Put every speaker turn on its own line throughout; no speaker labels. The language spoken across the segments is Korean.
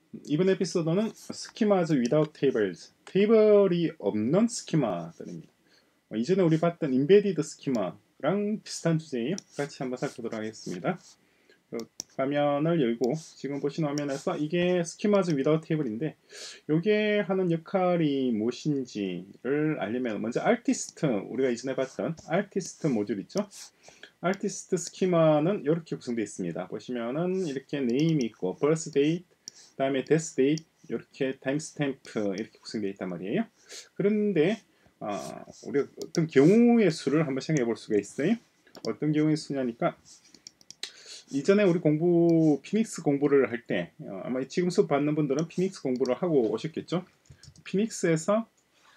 이번 에피소드는 Schemas without tables, 테이블이 없는 스키마들입니다. 이전에 우리 봤던 Embedded Schema랑 비슷한 주제예요. 같이 한번 살펴보도록 하겠습니다. 화면을 열고 지금 보시는 화면에서 이게 Schemas without table인데 이게 하는 역할이 무엇인지를 알려면 먼저 Artist, 우리가 이전에 봤던 Artist 모듈 있죠? Artist 스키마는 이렇게 구성되어 있습니다. 보시면은 이렇게 name 있고 birth date, 그다음에 death date, 이렇게 timestamp 이렇게 구성되어 있단 말이에요. 그런데 우리가 어떤 경우의 수를 한번 생각해 볼 수가 있어요. 어떤 경우의 수냐니까 이전에 우리 피닉스 공부를 할 때 아마 지금 수업 받는 분들은 피닉스 공부를 하고 오셨겠죠. 피닉스입니다.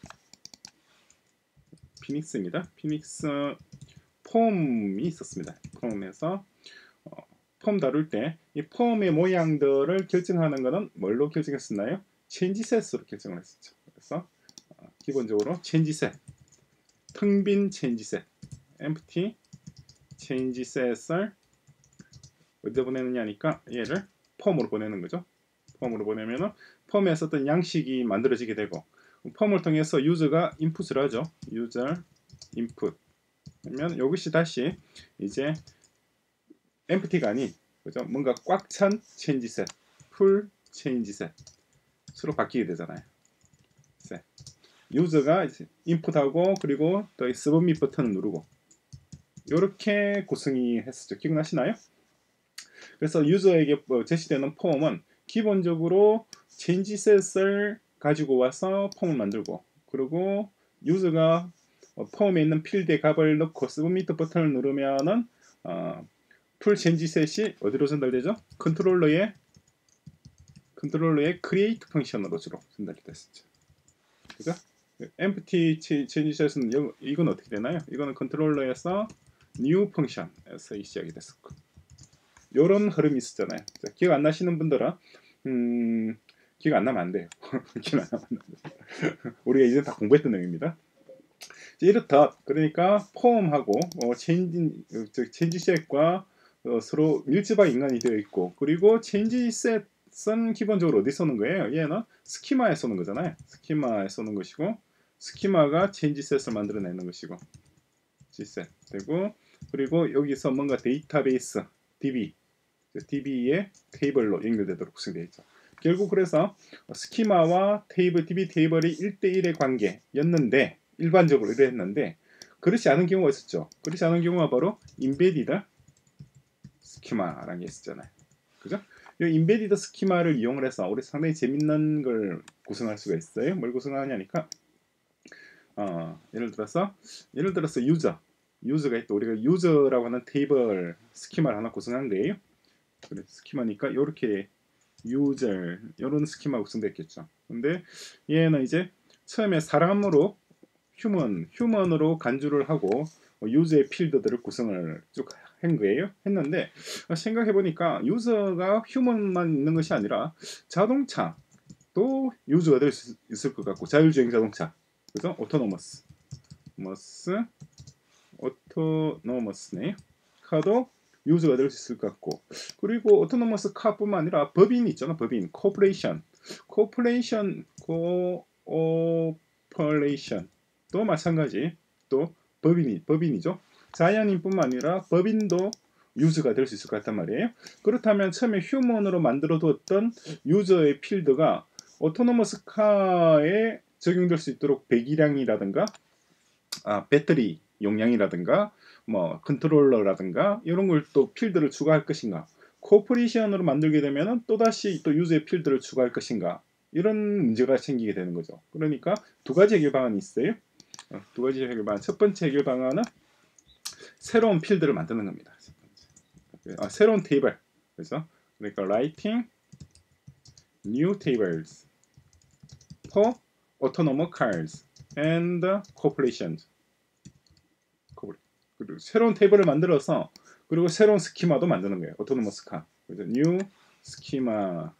피닉스 폼이 있었습니다. 폼에서 폼 다룰 때 이 폼의 모양들을 결정하는 것은 뭘로 결정했었나요? 체인지셋으로 결정을 했었죠. 그래서 기본적으로 체인지셋, 텅 빈 체인지셋, empty 체인지셋을 어디다 보내느냐니까 얘를 폼으로 보내는 거죠. 폼으로 보내면은 폼에서 어떤 양식이 만들어지게 되고 폼을 통해서 유저가 인풋을 하죠. 유저 인풋. 그러면 이것이 다시 이제 empty가 아닌 그죠? 뭔가 꽉 찬 체인지셋, 풀 체인지셋으로 바뀌게 되잖아요. 유저가 인풋하고 그리고 또 서브밋 버튼을 누르고 이렇게 구성이 했었죠. 기억나시나요? 그래서 유저에게 제시되는 폼은 기본적으로 체인지셋을 가지고 와서 폼을 만들고 그리고 유저가 폼에 있는 필드에 값을 넣고 서브밋 버튼을 누르면은 풀 체인지셋이 어디로 전달되죠? 컨트롤러의 create 펑션으로 주로 전달이 됐었죠. 그죠? empty 체인지셋은 이건 어떻게 되나요? 이거는 컨트롤러에서 new 펑션에서 시작이 됐었고 요런 흐름이 있었잖아요. 자, 기억 안 나시는 분들은 기억 안 나면 안 돼요. 기억 안 나면 안 돼요. 우리가 이제 다 공부했던 내용입니다. 이렇다. 그러니까 폼하고 체인지셋과 서로 밀접하게 연관이 되어 있고 그리고 체인지셋은 기본적으로 어디 쏘는 거예요? 얘는 스키마에 쏘는 거잖아요. 스키마에 쏘는 것이고 스키마가 체인지셋을 만들어내는 것이고 지셋 되고 그리고 여기서 뭔가 데이터베이스 DB의 테이블로 연결되도록 구성되어 있죠. 결국 그래서 스키마와 DB 테이블이 1대1의 관계였는데 일반적으로 이랬는데 그렇지 않은 경우가 있었죠. 그렇지 않은 경우가 바로 인베디드 스키마라는 게 있었잖아요. 그죠? 이 인베디드 스키마를 이용을 해서 우리 상당히 재밌는 걸 구성할 수가 있어요. 뭘 구성하냐니까 예를 들어서 유저가 있다. 우리가 유저라고 하는 테이블 스키마를 하나 구성한 거예요. 그래, 스키마니까 이렇게 유저 이런 스키마 구성됐겠죠. 근데 얘는 이제 처음에 사람으로 휴먼으로 간주를 하고 유저의 필드들을 구성을 쭉 한 거예요. 했는데 생각해 보니까 유저가 휴먼만 있는 것이 아니라 자동차도 유저가 될 수 있을 것 같고 자율주행 자동차, 그래서 오토노머스네. 카도 유저가 될 수 있을 것 같고 그리고 오토노머스 카뿐만 아니라 법인 있잖아. 법인 코퍼레이션도 마찬가지. 또 법인이죠. 자연인뿐만 아니라 법인도 유저가 될 수 있을 것 같단 말이에요. 그렇다면 처음에 휴먼으로 만들어 두었던 유저의 필드가 오토노머스 카에 적용될 수 있도록 배기량이라든가 배터리 용량이라든가 뭐 컨트롤러라든가 이런 걸 또 필드를 추가할 것인가, 코퍼레이션으로 만들게 되면은 또다시 또 유저의 필드를 추가할 것인가, 이런 문제가 생기게 되는 거죠. 그러니까 두 가지 해결 방안이 있어요. 두 가지 해결 방안. 첫 번째 해결 방안은 새로운 필드를 만드는 겁니다. 새로운 테이블. 그래서 그러니까 writing new tables for autonomous cars and corporations. 그리고 새로운 테이블을 만들어서 그리고 새로운 스키마도 만드는 거예요. 오토노머스 카. 그래서 new schema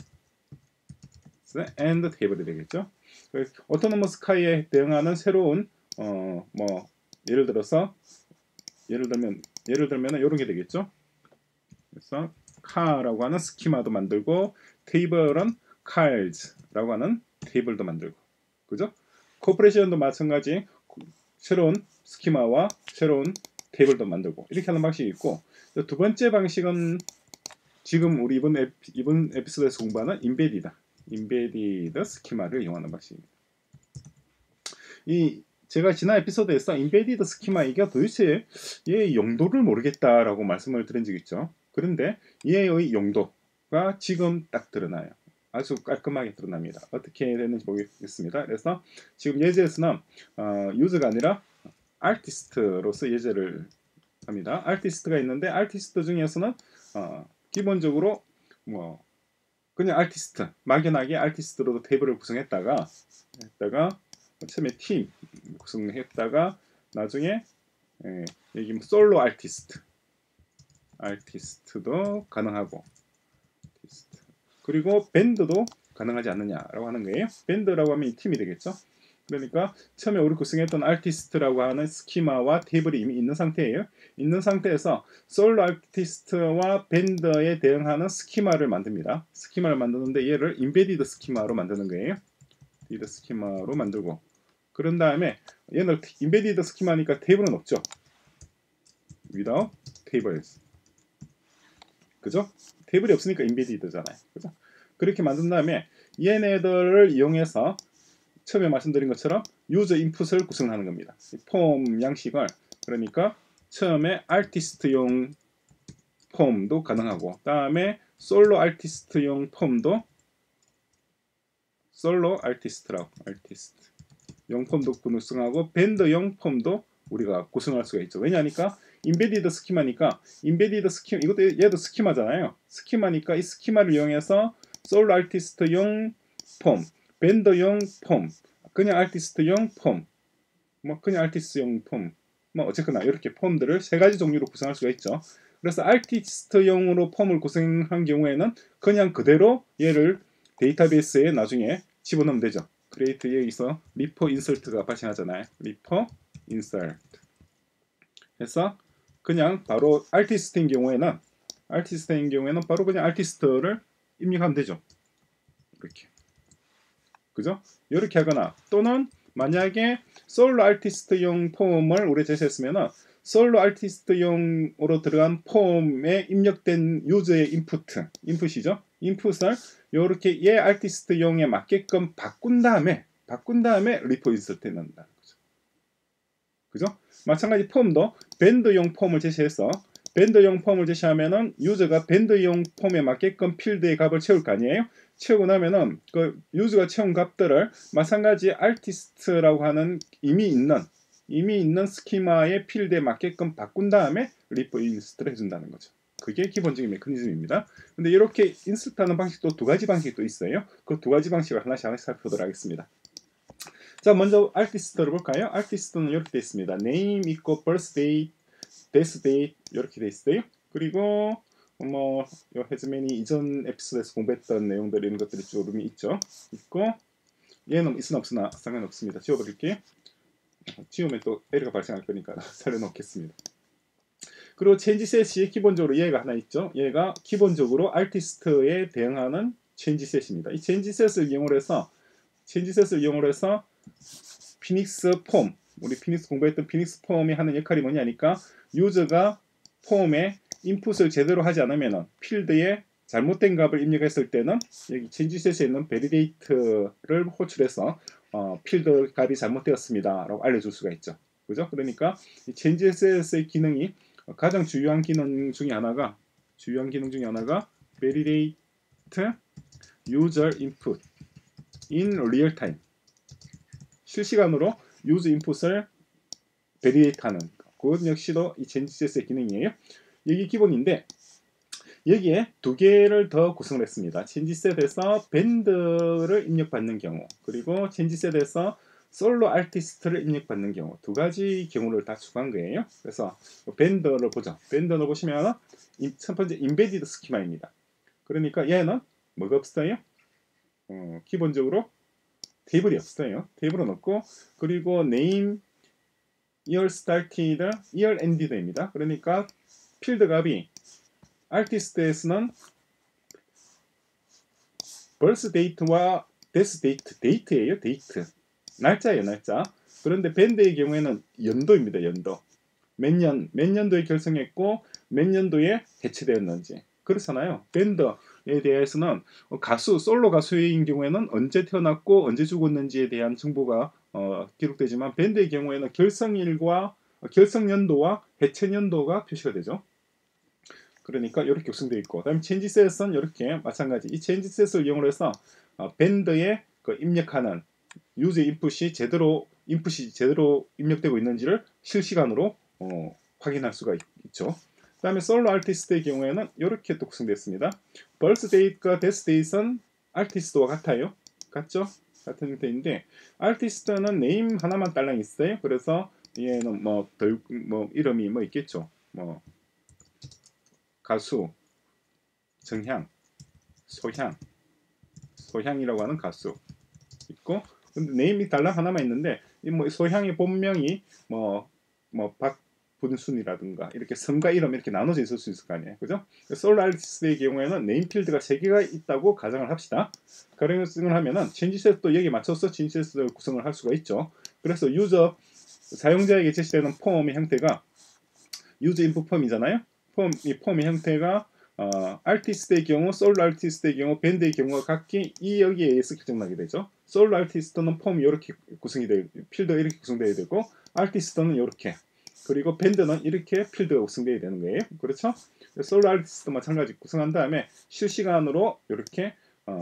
and 테이블이 되겠죠. 오토노머스 카에 대응하는 새로운 뭐 예를 들면 이런 게 되겠죠. 그래서 카라고 하는 스키마도 만들고 테이블은 cards라고 하는 테이블도 만들고, 그죠? 코퍼레이션도 마찬가지 새로운 스키마와 새로운 테이블도 만들고 이렇게 하는 방식이 있고, 두 번째 방식은 지금 우리 이번 에피소드에서 공부하는 인베디드 스키마를 이용하는 방식입니다. 제가 지난 에피소드에서 인베디드 스키마 이게 도대체 얘의 용도를 모르겠다라고 말씀을 드린 적이 있죠. 그런데 얘의 용도가 지금 딱 드러나요. 아주 깔끔하게 드러납니다. 어떻게 되는지 보겠습니다. 그래서 지금 예제에서는 유저가 아니라 아티스트로서 예제를 합니다. 아티스트가 있는데 아티스트 중에서는 기본적으로 뭐 그냥 아티스트, 막연하게 아티스트로도 테이블을 구성했다가 처음에 팀 구성했다가 나중에 여기 솔로 아티스트도 가능하고, 그리고 밴드도 가능하지 않느냐라고 하는 거예요. 밴드라고 하면 이 팀이 되겠죠. 그러니까 처음에 우리 구성했던 아티스트라고 하는 스키마와 테이블이 이미 있는 상태예요. 있는 상태에서 솔로 아티스트와 밴드에 대응하는 스키마를 만듭니다. 스키마를 만드는데 얘를 인베디드 스키마로 만드는 거예요. 인베디드 스키마로 만들고, 그런 다음에 얘는 인베디드 스키마니까 테이블은 없죠. without tables. 그죠? 테이블이 없으니까 인베디드잖아요. 그죠? 그렇게 만든 다음에 얘네들을 이용해서 처음에 말씀드린 것처럼 유저 인풋을 구성하는 겁니다. 폼 양식을, 그러니까 처음에 아티스트용 폼도 가능하고, 다음에 솔로 아티스트용 폼도 솔로 아티스트용 폼도 구성하고, 밴드용 폼도 우리가 구성할 수가 있죠. 왜냐하니까 인베디드 스키마니까, 얘도 스키마잖아요. 스키마니까 이 스키마를 이용해서 솔로 아티스트용 폼, 밴드용 폼, 그냥 아티스트용 폼, 그냥 아티스트용 폼, 어쨌거나 이렇게 폼들을 세 가지 종류로 구성할 수가 있죠. 그래서 아티스트용으로 폼을 구성한 경우에는 그냥 그대로 얘를 데이터베이스에 나중에 집어넣으면 되죠. create 여기서 리퍼 인설트가 발생하잖아요. 리퍼 인설트 해서 그냥 바로 아티스트인 경우에는 바로 그냥 아티스트를 입력하면 되죠. 이렇게. 그죠? 이렇게 하거나, 또는 만약에 솔로 아티스트용 폼을 우리 제시했으면은 솔로 아티스트용으로 들어간 폼에 입력된 유저의 인풋이죠. 인풋을 이렇게 얘 아티스트용에 맞게끔 바꾼 다음에 리포 인서트 해놓는다는 거죠. 그죠? 마찬가지 폼도 밴드용 폼을 제시해서 제시하면은 유저가 밴드용 폼에 맞게끔 필드의 값을 채울 거 아니에요? 채우고 나면은 그 유저가 채운 값들을 마찬가지 아티스트라고 하는 이미 있는 스키마의 필드에 맞게끔 바꾼 다음에 리퍼 인스트를 해준다는 거죠. 그게 기본적인 메커니즘입니다. 근데 이렇게 인스트하는 방식도 두 가지 방식이 또 있어요. 그 두 가지 방식을 하나씩 살펴보도록 하겠습니다. 자, 먼저 아티스트를 볼까요? 아티스트는 이렇게 되어 있습니다. name equal birth date, death date 이렇게 되어 있어요. 그리고 해즈맨이 이전 에피소드에서 공부했던 내용들 이런 것들이 쭉 있고, 얘는 있으나 없으나 상관없습니다. 지워버릴게요. 지우면 또 에러가 발생할 거니까 살려놓겠습니다. 그리고 체인지셋이 기본적으로 얘가 하나 있죠. 얘가 기본적으로 아티스트에 대응하는 체인지셋입니다. 이 체인지셋을 이용을 해서 피닉스 폼, 우리 피닉스 공부했던 피닉스 폼이 하는 역할이 뭐냐니까, 유저가 폼에 인풋을 제대로 하지 않으면 필드에 잘못된 값을 입력했을 때는 여기 체인지셋에 있는 validate를 호출해서 필드 값이 잘못되었습니다 라고 알려줄 수가 있죠. 그죠? 그러니까 이 체인지셋의 기능이 가장 주요한 기능 중에 하나가 validate user input in real time, 실시간으로 유저 인풋을 베리에이트하는, 그것 역시도 이 체인지셋의 기능이에요. 여기 기본인데 여기에 두 개를 더 구성을 했습니다. 체인지셋에서 밴드를 입력받는 경우, 그리고 체인지셋에서 솔로 아티스트를 입력받는 경우, 두 가지 경우를 다 추가한 거예요. 그래서 밴드를 보죠. 밴드를 보시면 첫 번째 인베디드 스키마입니다. 그러니까 얘는 뭐가 없어요? 기본적으로 테이블이 없어요. 테이블은 없고, 그리고 name, year started, year ended입니다. 그러니까 필드 값이 아티스트에서는 birth date와 death date, date예요, date. 날짜예요, 날짜. 그런데 밴드의 경우에는 연도입니다, 연도. 몇 년도에 결성했고 몇 년도에 해체되었는지. 그렇잖아요. 밴드에 대해서는 가수, 솔로 가수인 경우에는 언제 태어났고 언제 죽었는지에 대한 정보가 기록되지만 밴드의 경우에는 결성일과 결성연도와 해체연도가 표시가 되죠. 그러니까 이렇게 구성되어 있고, 그다음에 체인지셋은 이렇게 마찬가지. 이 체인지셋을 이용을 해서 밴드에 그 입력하는 유저 인풋이 제대로 입력되고 있는지를 실시간으로 확인할 수가 있죠. 그 다음에 솔로 아티스트의 경우에는 이렇게 또 구성되었습니다. birth date과 death date는 아티스트와 같아요. 같죠? 같은 형태인데 아티스트는 네임 하나만 딸랑 있어요. 그래서 얘는 뭐 이름이 뭐 있겠죠. 뭐 가수, 정향, 소향이라고 하는 가수 있고, 근데 네임이 달랑 하나만 있는데 이 뭐 소향의 본명이 뭐 박분순이라든가 이렇게 성과 이름 이렇게 나눠져 있을 수 있을 거 아니에요, 그죠? 솔로 아티스트의 경우에는 네임 필드가 3개가 있다고 가정을 합시다. 가정을 하면은 체인지셋도 여기에 맞춰서 체인지셋을 구성을 할 수가 있죠. 그래서 유저 사용자에게 제시되는 폼의 형태가 유저 인풋 폼이잖아요. 폼의 형태가 아티스트의 경우, 솔로 아티스트의 경우, 밴드의 경우가 각기 이 여기에 의해서 결정나게 되죠. 솔로 아티스트는 폼이 이렇게 구성이 되고, 필드가 이렇게 구성되어야 되고, 아티스트는 이렇게, 그리고 밴드는 이렇게 필드가 구성되어야 되는 거예요. 그렇죠? 솔로 아티스트 마찬가지 구성한 다음에 실시간으로 이렇게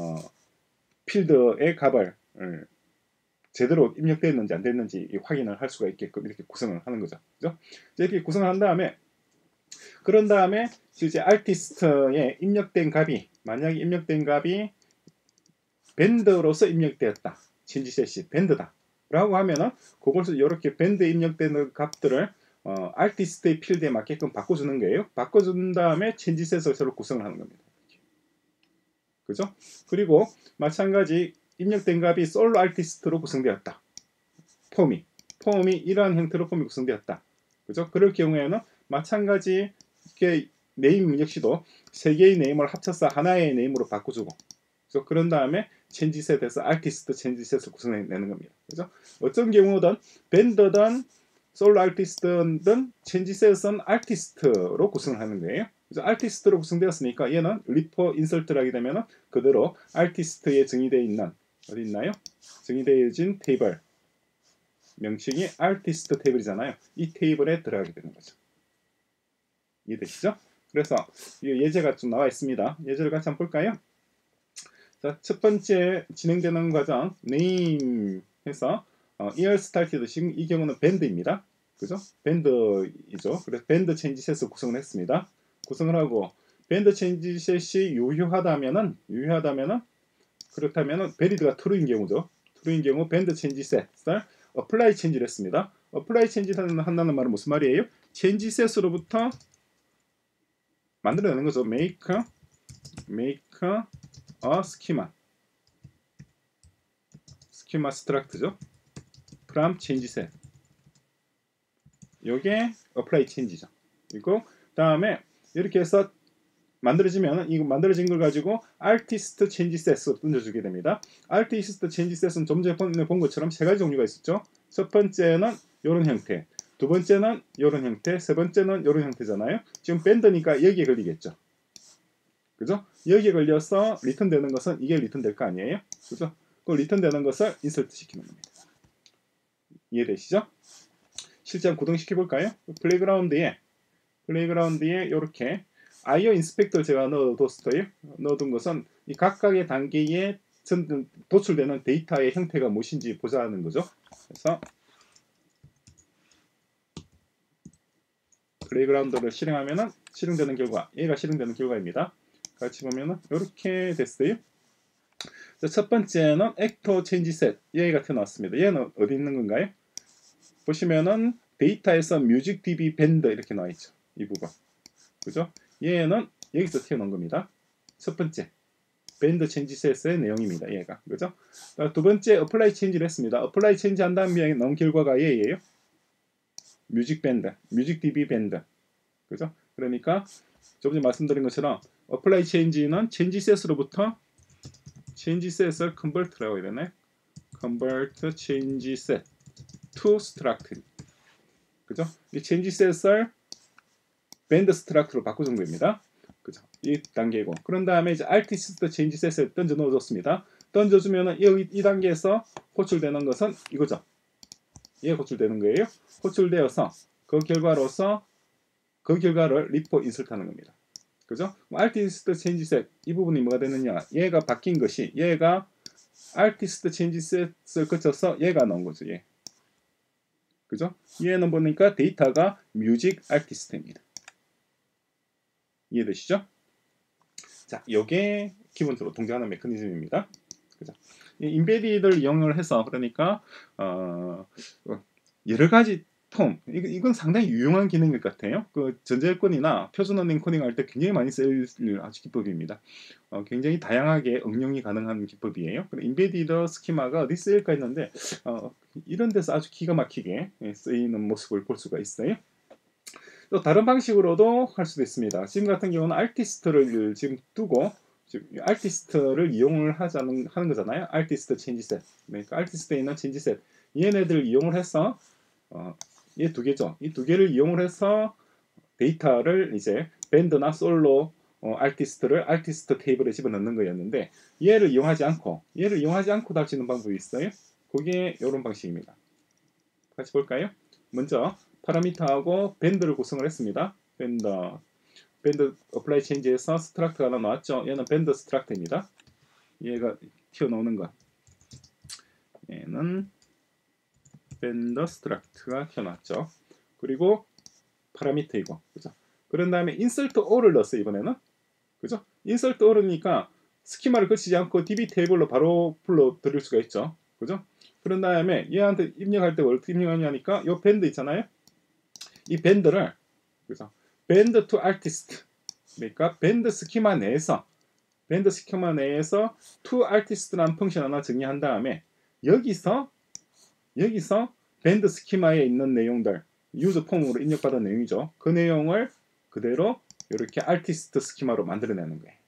필드의 값을 제대로 입력되었는지 안 됐는지 확인을 할 수가 있게끔 이렇게 구성을 하는 거죠. 그죠? 이렇게 구성을 한 다음에 그런 다음에 실제 아티스트에 입력된 값이 만약에 입력된 값이 밴드로서 입력되었다. 체인지셋이 밴드다. 라고 하면은 그것을 이렇게 밴드에 입력되는 값들을 아티스트의 필드에 맞게끔 바꿔주는 거예요. 바꿔준 다음에 체인지셋을 새로 구성을 하는 겁니다. 그죠? 그리고 마찬가지 입력된 값이 솔로 아티스트로 구성되었다. 폼이 이러한 형태로 폼이 구성되었다. 그죠? 그럴 경우에는 마찬가지 네임 역시도 3개의 네임을 합쳐서 하나의 네임으로 바꿔주고, 그래서 그런 다음에 체인지셋에서 아티스트 체인지셋을 구성해내는 겁니다. 그죠? 어떤 경우든 밴드든 솔로 아티스트든 체인지셋은 아티스트로 구성을 하는 거예요. 그래서 아티스트로 구성되었으니까 얘는 리퍼 인설트를 하게 되면 그대로 아티스트에 정의되어 있는 어디 있나요? 정의되어진 테이블 명칭이 아티스트 테이블이잖아요. 이 테이블에 들어가게 되는 거죠. 이해되시죠? 그래서 이 예제가 좀 나와 있습니다. 예제를 같이 한번 볼까요? 자, 첫 번째 진행되는 과정 name 해서 year started 지금 이 경우는 밴드입니다. 그죠? 밴드이죠. 그래서 밴드 체인지셋을 구성을 했습니다. 구성을 하고 밴드 체인지셋이 유효하다면은 그렇다면은 베리드가 true인 경우죠. true인 경우 밴드 체인지셋을 apply 체인지를 했습니다. apply 체인지를 한다는 말은 무슨 말이에요? 체인지셋으로부터 만들어내는 거죠. make a schema struct죠. from changeset. 요게 apply change죠. 그리고 다음에 이렇게 해서 만들어지면 이거 만들어진 걸 가지고 artist changeset으로 던져주게 됩니다. artist changeset은 좀 전에 본 것처럼 3가지 종류가 있었죠. 첫 번째는 이런 형태, 두 번째는 이런 형태, 세 번째는 이런 형태잖아요. 지금 밴드니까 여기에 걸리겠죠. 그죠? 여기에 걸려서 리턴되는 것은 이게 리턴될 거 아니에요? 그죠? 그 리턴되는 것을 인서트 시키는 겁니다. 이해되시죠? 실제 한번 구동시켜 볼까요? 플레이그라운드에 이렇게 IO 인스펙터를 제가 넣어둔 것은 이 각각의 단계에 도출되는 데이터의 형태가 무엇인지 보자는 거죠. 그래서 플레이그라운드를 실행하면은 실행되는 결과, 얘가 실행되는 결과입니다. 같이 보면은 이렇게 됐어요. 자, 첫 번째는 액터 체인지셋, 얘가 튀어나왔습니다. 얘는 어디 있는 건가요? 보시면은 데이터에서 뮤직 DB 밴드 이렇게 나와 있죠. 이 부분, 그죠? 얘는 여기서 튀어나온 겁니다. 첫 번째 밴드 체인지셋의 내용입니다. 얘가, 그죠? 두 번째 어플라이 체인지를 했습니다. 어플라이 체인지 한 다음에 나온 결과가 얘예요. 뮤직 DB 밴드, 그죠? 그러니까 조금 전에 말씀드린 것처럼 어플라이 체인지는 체인지셋으로부터 change set을 convert라고 해야 되네. convert change set to struct. 그죠? 이 change set을 band struct로 바꾸는 겁니다. 그죠? 이 단계고. 그런 다음에 이제 artist change set을 던져 넣어줬습니다. 던져주면은 이 단계에서 호출되는 것은 이거죠. 얘 호출되는 거예요. 호출되어서 그 결과로서 그 결과를 리포 인설트하는 겁니다. 그죠? artist change set 이 부분이 뭐가 되느냐? 얘가 바뀐 것이 얘가 artist change set을 거쳐서 얘가 나온 거죠. 얘. 그죠? 얘는 보니까 데이터가 music artist입니다. 이해되시죠? 자, 요게 기본적으로 동작하는 메커니즘입니다. 그죠? 이 인베디드를 이용을 해서 그러니까 여러 가지 폼 이건 상당히 유용한 기능일 것 같아요. 그 전자여권이나 표준 언행 코딩 할 때 굉장히 많이 쓰일 아주 기법입니다. 굉장히 다양하게 응용이 가능한 기법이에요. 인베디드 스키마가 어디 쓰일까 했는데 이런 데서 아주 기가 막히게 쓰이는 모습을 볼 수가 있어요. 또 다른 방식으로도 할 수도 있습니다. 지금 같은 경우는 아티스트를 지금 두고 아티스트를 이용을 하는 거잖아요. 아티스트 체인지 셋. 그러니까 아티스트에 있는 체인지 셋. 얘네들을 이용을 해서 얘 두 개죠. 이 두 개를 이용을 해서 데이터를 이제 밴드나 솔로 아티스트를 아티스트 테이블에 집어넣는 거였는데 얘를 이용하지 않고도 할 수 있는 방법이 있어요. 그게 이런 방식입니다. 같이 볼까요? 먼저 파라미터하고 밴드를 구성을 했습니다. 밴드 어플라이 체인지에서 스트럭트가 하나 나왔죠. 얘는 밴드 스트럭트입니다. 얘가 튀어나오는 것. 얘는 밴드 스트럭트가 튀어나왔죠. 그리고 파라미터이고, 그죠? 그런 다음에 insert all을 넣었어요. 이번에는, 그죠? insert all이니까 스키마를 거치지 않고 db 테이블로 바로 불러 드릴 수가 있죠. 그죠? 그런 다음에 얘한테 입력할 때 어떻게 입력하냐니까 이 밴드 있잖아요. 이 밴드를, 그죠? 밴드 to artist. 그러니까 밴드 스키마 내에서 to artist라는 펑션 하나 정의한 다음에 여기서 밴드 스키마에 있는 내용들 유저 폼으로 입력받은 내용이죠. 그 내용을 그대로 이렇게 아티스트 스키마로 만들어내는 거예요.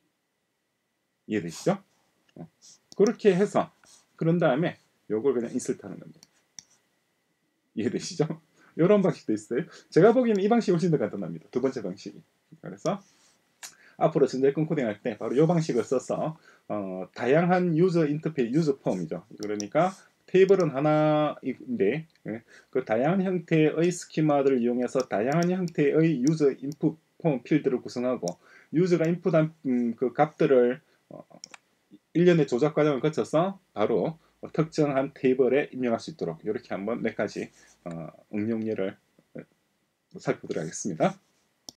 이해되시죠? 그렇게 해서 그런 다음에 요걸 그냥 인설트하는 겁니다. 이해되시죠? 이런 방식도 있어요. 제가 보기에는 이 방식이 훨씬 더 간단합니다. 두 번째 방식이. 그래서 앞으로 전자여권 코딩할 때 바로 이 방식을 써서 다양한 유저 인터페이스, 유저 폼이죠. 그러니까 테이블은 하나인데 그 다양한 형태의 스키마들을 이용해서 다양한 형태의 유저 인풋 폼 필드를 구성하고 유저가 인풋한 그 값들을 일련의 조작 과정을 거쳐서 바로 특정한 테이블에 입력할 수 있도록 이렇게 한번 몇 가지 응용 예를 살펴보도록 하겠습니다.